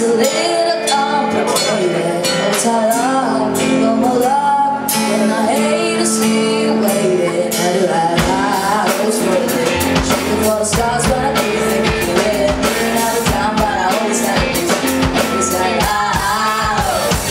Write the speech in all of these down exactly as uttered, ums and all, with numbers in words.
a little complicated. Oh, ta-da, no more love. When I hate to see you waiting, I do have high hopes for it. Shooting for the stars, but I couldn't think of it. Running out of time, but I always had a reason. Always had high hopes.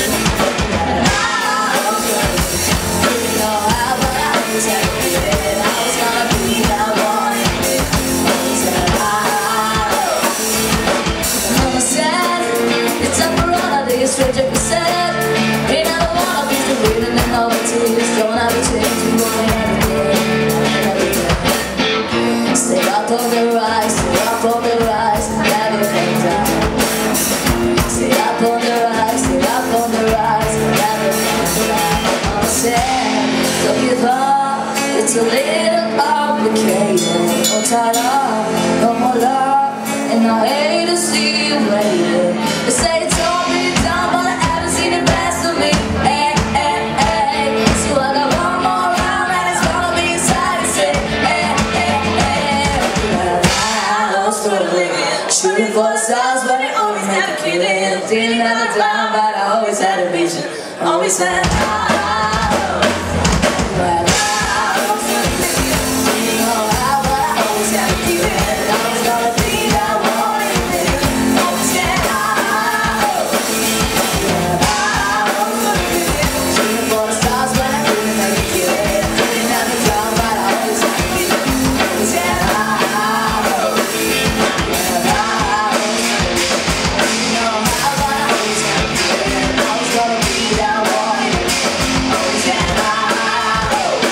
High hopes for it. Didn't know how, but I always had a feeling I was gonna be that one. Always had high hopes. Mama said, it's up for all of these stranger who said, ain't never wanna be the reason and all the tears. Don't have a change, we want everything, everything. Stay up on the rise, stay up on the rise, never come down. Stay up on the rise, stay up on the rise, never come down. Mama said, don't give up, it's a little complicated. Oh, ta-da, no more love, and I hate to see you waiting. They say it's all been done, but I haven't seen the best of me. Hey, hey, hey. So I got one more round, and it's gonna be inside and say, hey, hey, hey. High hopes for a living, shooting for the stars, but it always had a killing. Didn't have a time, but I always had a vision. Always had high hopes. Had high hopes for a living. Didn't know how, but I always had a feeling I was gonna be that one. Always had high hopes. Had high hopes for a living. Shooting for the stars, but I couldn't make it feel it. Didn't have a time, but I always had a feeling. Always had high hopes. Had high hopes. Didn't know how, but I always had a feeling I was gonna be that one. Always had high hopes.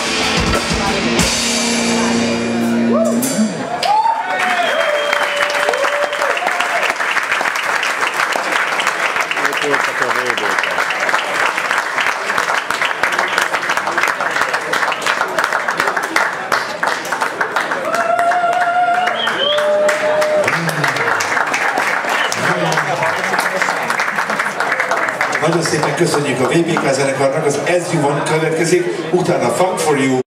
Nagyon szépen köszönjük a vé bé ká zenekarnak, az As You Want következik, utána Funk for You.